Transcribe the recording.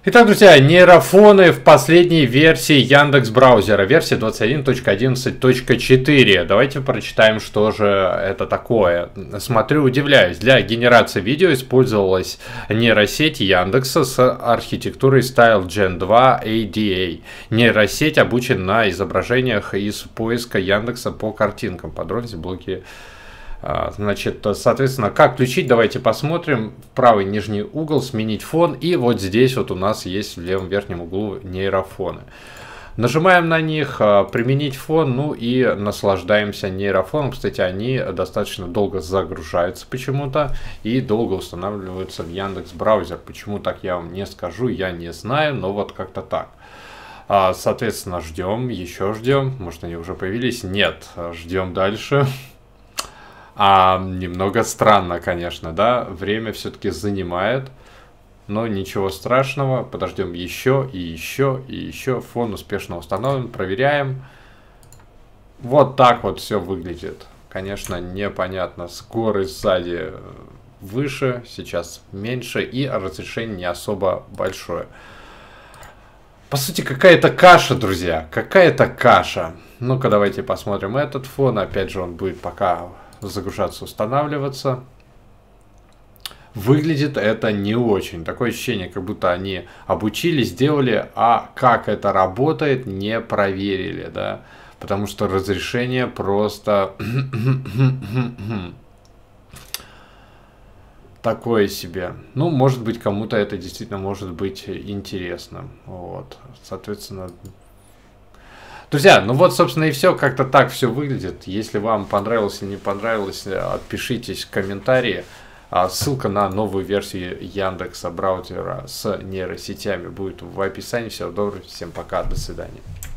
Итак, друзья, нейрофоны в последней версии Яндекс браузера, версия 21.11.4. Давайте прочитаем, что же это такое. Смотрю, удивляюсь. Для генерации видео использовалась нейросеть Яндекса с архитектурой Style Gen 2 ADA. Нейросеть обучена на изображениях из поиска Яндекса по картинкам. Подробности в блоке. Значит, соответственно, как включить, давайте посмотрим. В правый нижний угол сменить фон. И вот здесь вот у нас есть в левом верхнем углу нейрофоны. Нажимаем на них, применить фон, ну и наслаждаемся нейрофоном. Кстати, они достаточно долго загружаются почему-то и долго устанавливаются в Яндекс браузер. Почему так, я вам не скажу, я не знаю, но вот как-то так. Соответственно, ждем, еще ждем. Может, они уже появились? Нет, ждем дальше. Немного странно, конечно, да, время все-таки занимает, но ничего страшного, подождем еще и еще и еще, фон успешно установлен, проверяем. Вот так вот все выглядит, конечно, непонятно, с горы сзади выше, сейчас меньше и разрешение не особо большое. По сути, какая-то каша, друзья, какая-то каша. Ну-ка, давайте посмотрим этот фон, опять же он будет пока загружаться, устанавливаться. Выглядит это не очень. Такое ощущение, как будто они обучили, сделали, а как это работает, не проверили, да. Потому что разрешение просто такое себе. Ну, может быть, кому-то это действительно может быть интересно. Вот, соответственно. Друзья, ну вот, собственно, и все. Как-то так все выглядит. Если вам понравилось или не понравилось, отпишитесь в комментарии. Ссылка на новую версию Яндекса браузера с нейросетями будет в описании. Всего доброго, всем пока, до свидания.